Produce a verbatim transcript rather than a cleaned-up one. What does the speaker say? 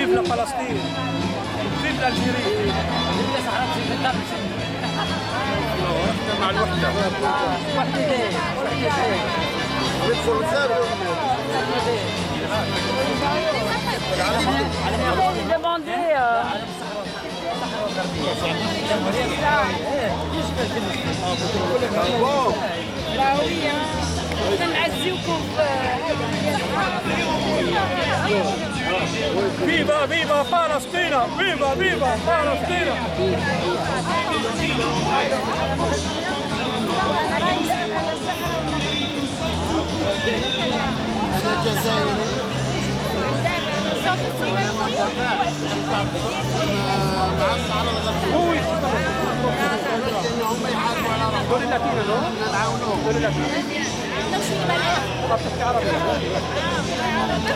فيف فلسطين، فيف الجيري، فيف صحراء فيف الدار. احنا مع الوحدة. وحدة وحدة. ندخل نسافر. فيفا فيفا فلسطين، فيفا فيفا فلسطين. أنا جزائري. معصب على الغرب. هم يحاربوا على راسهم. دول اللاتينو دول؟ نعاونوهم. دول اللاتينو.